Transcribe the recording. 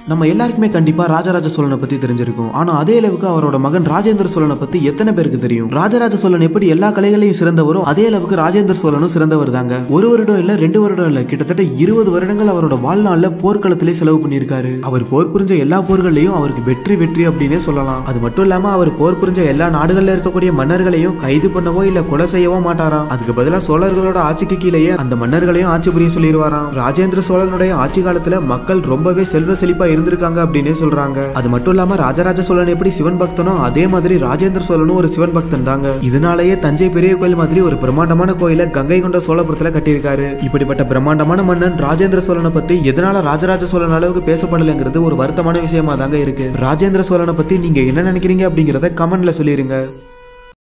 நம்ம எல்லாருக்குமே கண்டிப்பா ராஜராஜ சோழனை பத்தி தெரிஞ்சிருக்கும். ஆனா அதே அளவுக்கு அவரோட மகன் ராஜேந்திர சோழனை பத்தி எத்தனை பேருக்கு தெரியும்? ராஜராஜ சோழன் எப்படி எல்லா கலைகளையும் சிறந்தவரும் அதே அளவுக்கு ராஜேந்திர சோழனும் சிறந்தவர் தாங்க. ஒரு வருடம் இல்ல 2 வருடம் இல்ல, கிட்டத்தட்ட 20 வருடங்கள் அவரோட வாழ்நாள்ல போர்க்களத்திலே செலவு பண்ணியிருக்காரு. அவர் போர் புரிஞ்ச எல்லா போர்களையும் அவருக்கு வெற்றி வெற்றி அப்படின்னே சொல்லலாம். அது மட்டும் இல்லாம அவர் போர் புரிஞ்ச எல்லா நாடுகள்ல இருக்கக்கூடிய மன்னர்களையும் கைது பண்ணவோ இல்ல கொலை செய்யவோ மாட்டாராம். அதுக்கு பதிலா சோழர்களோட ஆட்சிக்கு கீழேயே அந்த மன்னர்களையும் ஆட்சி புரிய சொல்லிடுவாராம். ராஜேந்திர சோழனுடைய ஆட்சி காலத்துல மக்கள் ரொம்பவே செல்வ செழிப்பா இருந்திருக்காங்க அப்படின்னே சொல்றாங்க. அது மட்டும் இல்லாம ராஜராஜ சோழன் எப்படி சிவன் பக்தனோ அதே மாதிரி ராஜேந்திர சோழனும் ஒரு சிவன் பக்தன் தாங்க. இதனாலேயே தஞ்சை பெரிய கோயில் மாதிரி ஒரு பிரம்மாண்டமான கோயிலை கங்கை கொண்ட சோழபுரத்துல கட்டியிருக்காரு. இப்படிப்பட்ட பிரம்மாண்டமான மன்னன் ராஜேந்திர சோழனை பத்தி எதனால ராஜராஜ சோழன் அளவுக்கு பேசப்படலைங்கிறது ஒரு வருத்தமான விஷயமா தாங்க இருக்கு. ராஜேந்திர சோழனை பத்தி நீங்க என்ன நினைக்கிறீங்க அப்படிங்கறத கமெண்ட்ல சொல்லிருங்க.